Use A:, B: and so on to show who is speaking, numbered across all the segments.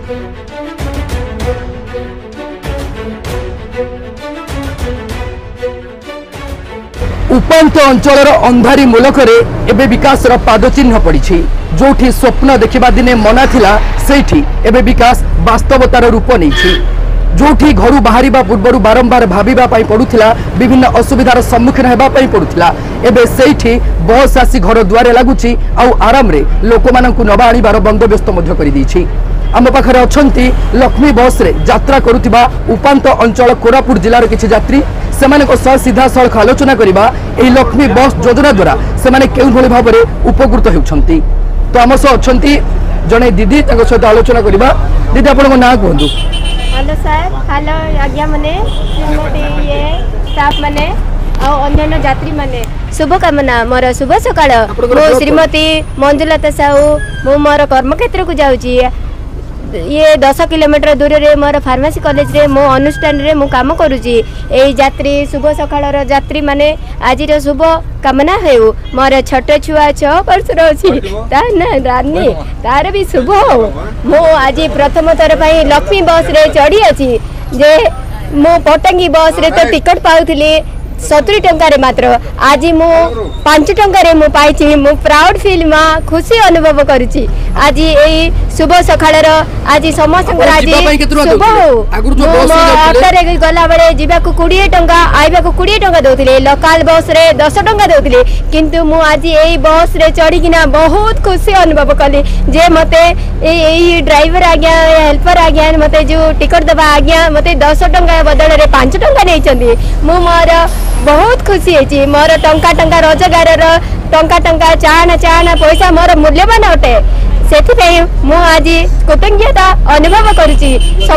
A: उपांत अंचल अंधारी मूलकरे एबे विकास पादचिन्ह पड़ी जोठी स्वप्न देखा दिने मना थिला सेठी एबे विकास वास्तवतार रूप नहीं जोठी घर बाहर पूर्व बारंबार भाविबा पड़ुला विभिन्न असुविधार सम्मुखीन होगापाई पड़ुला एबे सेठी बस आसी घर दुआरे लगुच आराम रे लोक मानकु नबा आनिबार बंदोबस्त कर आम पाखरे अछंती लक्ष्मी बस रे यात्रा करुथिबा उपांत अंचल कोरापुट जिलार किछि यात्री सेमानक सह सीधा सड़क आलोचना करबा एही लक्ष्मी बस योजना द्वारा सेमाने केउ भली भाबरे उपकृत हेउछंती। तो आम सह अछंती जने दीदी ताको सहित आलोचना करबा। दीदी आपन नाम कहंतु।
B: हेलो सर, हेलो आज्ञा माने श्रीमती ये स्टाफ माने और अन्य यात्री माने शुभकामना मोर शुभ सकाळ। मो श्रीमती मंजुलता साहू मो मोर कर्मक्षेत्र को जाउची ये 10 किलोमीटर दूर रे मोर फार्मेसी कॉलेज रे मो अनुष्ठान रे मु काम करूची। ए यात्री शुभ सकाळर यात्री माने आज शुभ कामना हेउ मोर छोट छुआ 6 वर्ष रही ता ना रानी तार भी शुभ हो। मो आज प्रथम थर पई लक्ष्मी बस रे चढ़ी अछि जे मो पटंगी बस रे तो टिकट पाउथिली 70 टंका रे मात्र आज मु 5 टंका रे मु पाइछि। मु प्राउड फील मा खुशी अनुभव करूछि। आज एई शुभ सखाळर आज समस्त आज शुभ हो। ऑटो रे गला बेले जिबा को 20 टंका आइबा को 20 टंका दोथिले लोकल बस रे 10 टंका दोथिले किंतु मु आज एई बस रे चढ़ी किना बहुत खुशी अनुभव कली जे मते एई ड्राइवर आज्ञा हेल्पर आज्ञा मते जो टिकट दबा आज्ञा मते 10 टंका बदल रे 5 टंका नै चंदी। मु मोर बहुत खुशी है मोर टंका टंका रोजगार टंका टंका चाहना पैसा मोर मूल्यवान अटे से मु आज कृतज्ञता अनुभव करुची।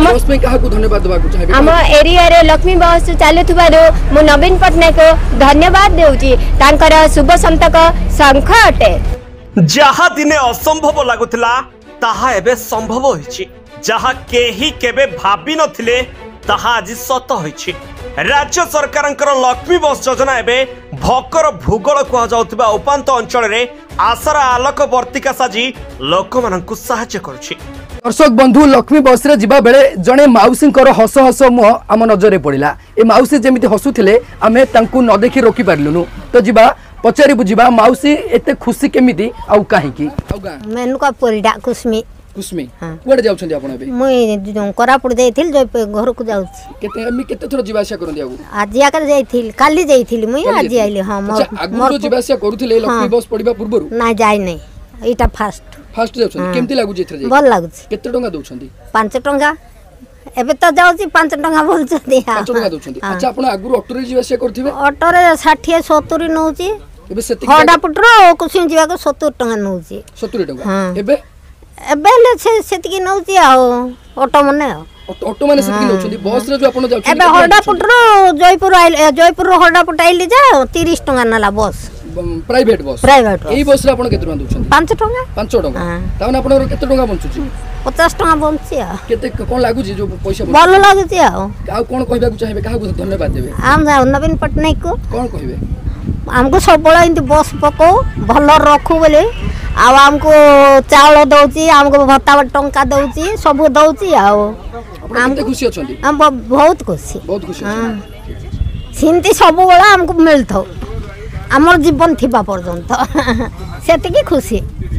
B: आम एरिया रे लक्ष्मी बस चलुथिबारु मु नवीन पटनायक को धन्यवाद देउची तांकर शुभ संतक शंख अटे।
C: जहा दिने असंभव लागुथिला ताहा एबे संभव होइछि जहा केही केबे भाबी नथिले ताहा आज सत होइछि। राज्य सरकारंकर लक्ष्मी बस योजना एबे भकर भूगोल कह जाउथिबा उपांत अंचल रे आशार आलोक वर्तिका साजी लोक मानकु सहायता करूछि।
A: दर्शक बंधु लक्ष्मी बस रे जिबा बेले जणे माउसींकर हस हस मुह आम नजरे पड़िला। ए माउसी जेमिति हसुथिले आमे तांकु न देखि रोकी पारलुनु। तो जिबा पचारि बुझिबा माउसी एते खुशी केमिति आउ काहे की
D: मेनुका परिडा कुस्मी
A: कुस्मी कोड जाउ छथि आपण एबे
D: मु कोरापुट जाइथिल जो घर को जाउ
A: केते थोर जिबासिया करन दियागु
D: आज आकर जाइथिल काली जाइथिल मु आज आइले। हां
A: मोर जिबासिया करूथिले लक्ष्मी बस पडिबा पूर्वरु
D: ना जाय नै एटा फास्ट
A: जाउ छथि केमति लागु जेथरे जाय
D: भल लागु
A: केते टंका दउ छथि 5
D: टंका एबे तो जाउची 5 टंका बोल छथि।
A: 5 टंका दउ छथि। अच्छा आपण आगु ऑटो रे जिबासिया करथिबे
D: ऑटो रे 60 70 नउची
A: एबे सेति
D: होडा पुटरो कुसिन जिबा को 70 टंका नउची
A: 70 टंका एबे
D: एबे ले सेति नउची आ ऑटो मने
A: ऑटो माने सेति नउछथि बस रे जो आपण जाउ
D: एबे होडा पुटरो जयपुर होडा पुट आइली जा 30 टंका नाला बस
A: प्राइवेट बस एई बस रे आपण केते टंका दउछथि 5 टंका 5 टंका ताने आपण केते टंका बंचुछि 50 टंका बंची आ केते कोन लागु जी जो पैसा
D: भल लागु छी आ
A: कोन कहबा को चाहेबे काहा को धन्यवाद देबे
D: हम नवीन पटनायक को
A: कोन कहबे
D: हमको सब बड़ा इंत बस पको भल रखू बोले आमको चावल दउची हमको भत्ता टंका दउची सब दउची
A: हम खुशी अछंती
D: हम बहुत खुशी
A: हां
D: सिंती सब बड़ा हमको मिलथो हमर जीवन थिबा पर्यंत सेति की खुशी।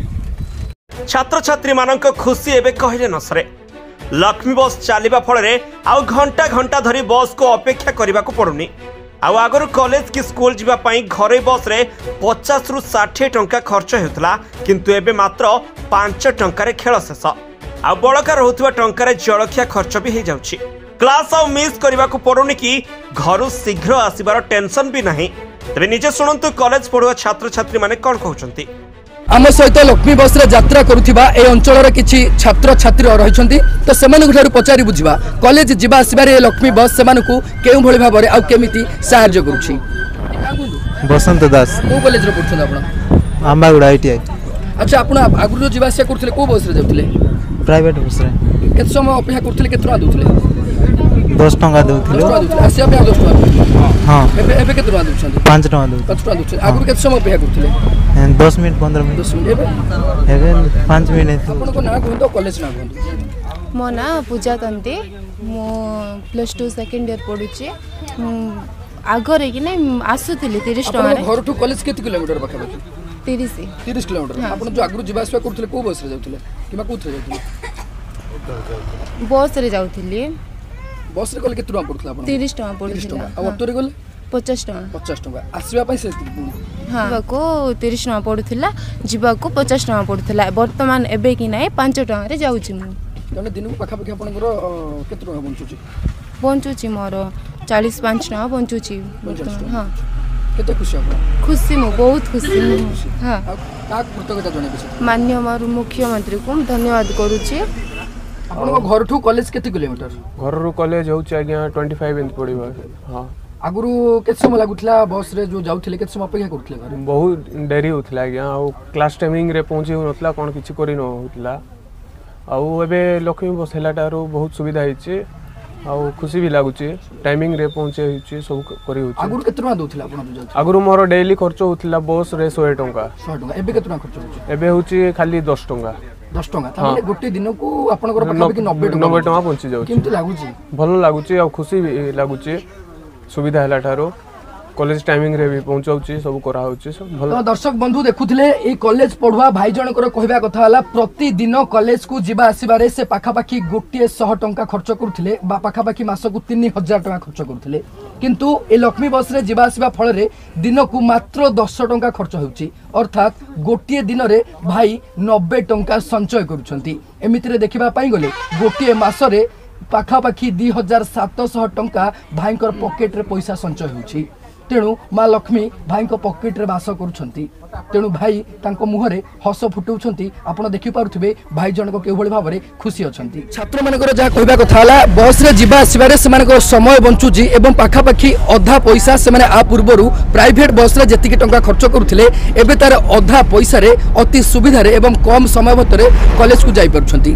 C: छात्र छात्री मानक खुशी एबे कहले न सरे। लक्ष्मी बस चलिबा फल रे आ घंटा घंटा धरी बस को अपेक्षा करबा को पड़ुनी। आउ आगर कॉलेज की स्कूल जीवा पाई घरे बस रे 50 रु 60 टंका खर्च हेउतला किंतु एबे मात्र 5 टंका रे खेल शेष आ बळका रहउतबा टंका रे जळखिया खर्च भी हे जाउची। क्लास आउ मिस करबा को पड़ुनी कि घरु शीघ्र आसीबार टेंशन भी नाही। तबे निजे सुनंतु कॉलेज पढुवा छात्र छात्री माने कोन कहउचंती।
A: आम सहित लक्ष्मी बस रे यात्रा करुथिबा ए अंचल किछि छात्र छात्री रहिछंती तो सेमानकु ठारु पचारि बुझिबा कॉलेज जिबा आसीबारे लक्ष्मी बस सेमानकु केउ भଳି भाबरे आ केमिति सहाय्य करूछि।
E: बसंत दास
A: को कॉलेज रे पढछन आपण
E: आंबागुडा आईटीआई।
A: अच्छा आपण आगुरो जिबा आसिया करथिले को बस रे जाउथिले
E: प्राइवेट बस रे
A: केत समय अपेक्षा करथिले केतना दउथिले
E: 10 टंका दउथिले
A: आसिया पे 10 टंका
E: हां
A: एबे केतना दउछंती
E: 5 टंका दउ
A: 5 टंका दउछंती आगुरो केत समय अपेक्षा करथिले
E: 10 मिनिट 15 मिनिट
A: 10 मिनिट एबे
E: 5 मिनिट।
A: आपण को ना कहतो कॉलेज ना कहतो
F: मो ना पूजा तंती मो +2 सेकंड ईयर पढुची आगरे कि नहीं आसुथिली 30 टका रे
A: घर टू कॉलेज केते किलोमीटर पाखा पाखी 30 किलोमीटर आपण जो आगु जिबा आसवा करथले को बस रे जाउथले किबा कोथरे जाउथले
F: बस रे जाउथिली
A: बस रे गले केते टका पड़थला आपण
F: 30 टका पड़थला
A: आ ऑटो रे गले
F: 50 टका
A: 50 टका आसवा पई से
F: हाँ को 30 टका पड़थला जीवा को 50 टका पड़थला वर्तमान एबे कि नहीं 5 टका रे जाउची मु
A: जने दिन को पाखा पाखी आपनकर केते टका बंचुची
F: बंचुची मोर 45 टका बंचुची वर्तमान हाँ
A: केते खुशी आप
F: खुशी मु बहुत खुशी हाँ
A: का कृतज्ञता जने बेसी
F: माननीय मार मुख्यमंत्री को धन्यवाद करूची
A: आपण घर ठू कॉलेज केते किलोमीटर
G: घर रू कॉलेज होउछ आज्ञा 25 इंच पड़िबा हां
A: आगुरु केते समय लागुथला बस रे जो जाउथले केते समय अपेक्षा करथले घर
G: बहुत देरी होतला आज्ञा आ क्लास टाइमिंग रे पहुंची होतला कोन किछि करि न होतला आ एबे लक्ष्मी बस हेलाटारो बहुत सुविधा हिचे आ खुशी भी लागुची टाइमिंग रे पहुंचे हिचे सब करि होची
A: आगुरु केते टका दोथला आपण जो जाउथले
G: आगुरु मोर डेली खर्च होतला बस रे 100 टका
A: 100 टका एबे केते टका खर्च होची
G: एबे होची खाली 10 टका
A: 10 टका ताले गोटे दिन को आपनकर पाखा कि 90
G: टका पहुंची जाउची
A: किंतु लागुची
G: भलो लागुची आ खुशी भी लागुची सुविधा हला ठारो कॉलेज टाइमिंग रे भी पहुंचाउची सब करा होची सब भलो
A: तो दर्शक बंधु देखुथिले ए कॉलेज पढुआ भाई जनकर कहबा कथा हला प्रतिदिन कॉलेज को जिबा आसीबारे से पाखा पाखी गोटे 100 टंका खर्च करथिले बा पाखा पाखी मास को 3000 टंका खर्च करथिले किंतु ए लक्ष्मी बस रे जिबा आसीबा फल रे दिन को मात्र 10 टंका खर्च होउची अर्थात गोटे दिन रे भाई 90 टंका संचय करूछंती एमिति रे देखिबा पाई गले गोटे मास रे पाखा पाखी 2700 टंका भाईकर पॉकेट रे पैसा संचय होउची तेणु माँ लक्ष्मी भाई पॉकेट रे बास करुछंती तेणु भाई तांको मुहरे हस फुटाउछंती आपण देखि पारुथिबे भाई जनक के भली भाबरे खुशी अछंती छात्र मानकर जा कहबा कथा हला बस रे जिबा आसीबारे सेमानकर समय बंचुजी एवं पाखा पाखी अधा पैसा सेमाने आ पूर्वरु प्राइवेट बस रे जेतिकी टंका खर्च करुथिले एबे तार अधा पैसा रे अति सुविधा रे एवं कम समय भतरे कॉलेज को जाई परछंती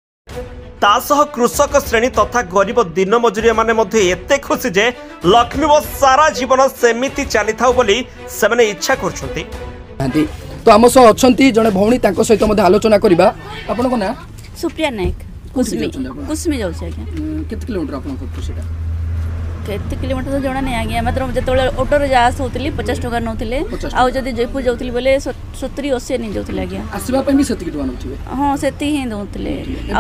C: तासह कृषक श्रेणी तथा गरीब दिन मजुरिया माने मध्य एते खुशी जे लक्ष्मी बस सारा जीवन सेमिति चली थाउ बोली सेमाने इच्छा करछंती
A: तो आम सह अछंती जने भौणी तांको सहित मध्ये आलोचना करबा आपन को ना
H: सुप्रिया नायक कुसमी जाउ छै आज्ञा
A: केते किलोमीटर आपन को सेटा
H: केते किलोमीटर तो जणा नै आज्ञा मात्र जेतोले ऑटो रे जास होतली 50 टका नउथिले आ जदी जयपुर जाउथली बोले 70 80 नै जाउथले आज्ञा
A: आसीबा पे भी सेति टका नउथिबे
H: हां सेति ही दउथले आ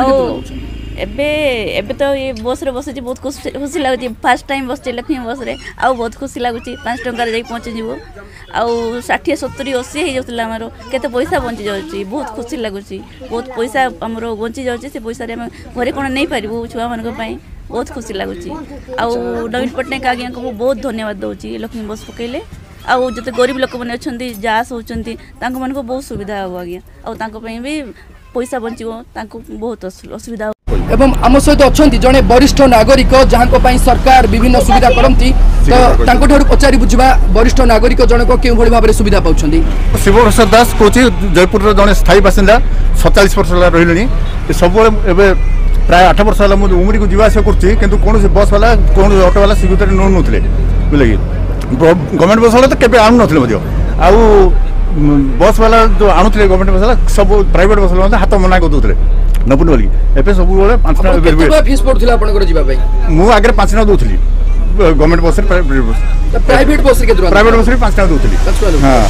H: एबे तो ये बस रे बसची बहुत खुशी लागुची फर्स्ट टाइम बसची लक्ष्मी बस रे आ बहुत खुशी लागुची 5 टका रे जाई पहुंची जीवो आ 60 70 80 हे जाउथला हमरो केते पैसा बंची जाउची बहुत खुशी लागुची बहुत पैसा हमरो बंची जाउची से पैसा रे हम घरे कोन नै पारिबो छुआ मन को पई बहुत खुशी लगुची आउ नवीन पट्टनायक आज्ञा को बहुत धन्यवाद दूची लक्ष्मी बस पकईले आउ जो गरीब लोक मैंने अच्छा जास होती मन को बहुत सुविधा हम आज्ञा आउ भी पैसा बचो बहुत असुविधा
A: एवं आम सहित अच्छा जड़े वरिष्ठ नागरिक जहाँ सरकार विभिन्न सुविधा करती तो पचारि बुझा वरिष्ठ नागरिक जनक क्यों भाव में सुविधा पाँच
I: शिव प्रसाद दास कौन जयपुर जड़े स्थायी बासिंदा 47 वर्ष रही सब प्राय 8 वर्ष है मुझे उमरी को जीवास कौन बस वाला कौन ऑटो वाला सुविधा नौ नुले बुझे कि गवर्नमेंट बस वाला तो केवे आणु नथिले आउ बस वाला जो आणुले गवर्नमेंट बस वाला सब प्राइवेट बस वाला हाथ मना कर दूसरे नपुन बोली एबे सब बेले 5 टका
A: फीस पड़थला आपनकर जीवा भाई
I: मु आगे 5 टका दूथली गवर्नमेंट बस
A: प्राइवेट बस के
I: प्राइवेट बस 5 टका दूथली हां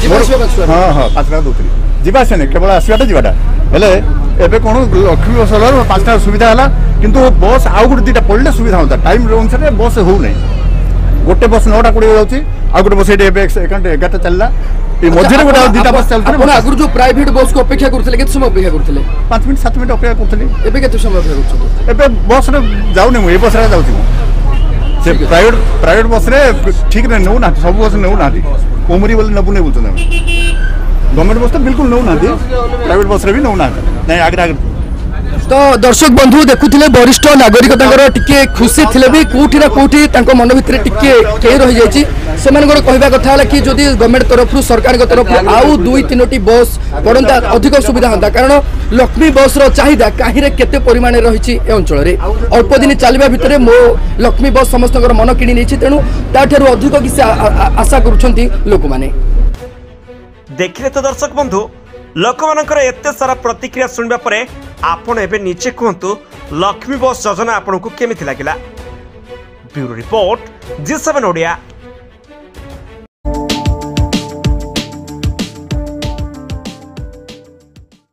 I: हां हां 5 टका दूथली जीवा से केवल आसीबाटा जीवाटा हेले एबे कोन लक्ष्मी बस वाला 5 टका सुविधा हला किंतु बस आउ गुड दीटा पड़ले सुविधा होता टाइम अनुसार बस हो नै गोटे बस 9टा 20 जाउची आ गोटे बस एबे 11टा चलला ए मझरे गोटे दीटा बस चलथले
A: आपण आगु जो प्राइवेट बस को अपेक्षा करथले केते समय अपेक्षा करथले
I: 5 मिनिट 7 मिनिट अपेक्षा करथले
A: एबे केते समय अपेक्षा करथले
I: एबे बस रे जाउ नै ए बस रे जाउची से प्राइवेट बस रे ठीक रे नौ ना सब बस नौ ना कोमरी बोले नबु नै बोलछन गवर्नमेंट बस तो बिल्कुल नौ ना प्राइवेट बस रे भी नौ ना नै आगे
A: तो दर्शक बंधु देखुले वरिष्ठ नागरिक टिके खुशी थे भी कौटी ना कौटी मन भितर टिके कई रही जाइए से कहवा कथा कि जदि गवर्नमेंट तरफ सरकार तरफ आउ 2-3टी बस पड़ता अधिक सुविधा होता कारण लक्ष्मी बस चाहिदा कहीं केते परिमाण रही अंचल अल्प दिन चलवा भितर मो लक्ष्मी बस समस्त मन किणी नहीं तेणु ताठू अधिक किसी आशा कर लोक मैंने
C: देखिले तो दर्शक बंधु ଲୋକମାନଙ୍କର ଏତେ ସାରା ପ୍ରତିକ୍ରିୟା ଶୁଣିବା ପରେ ଆପଣ ଏବେ ନିଜେ କୁହନ୍ତୁ ଲକ୍ଷ୍ମୀ ବସ୍ ଯୋଜନା ଆପଣଙ୍କୁ କେମିତି ଲାଗିଲା। Bureau report G7 Odia.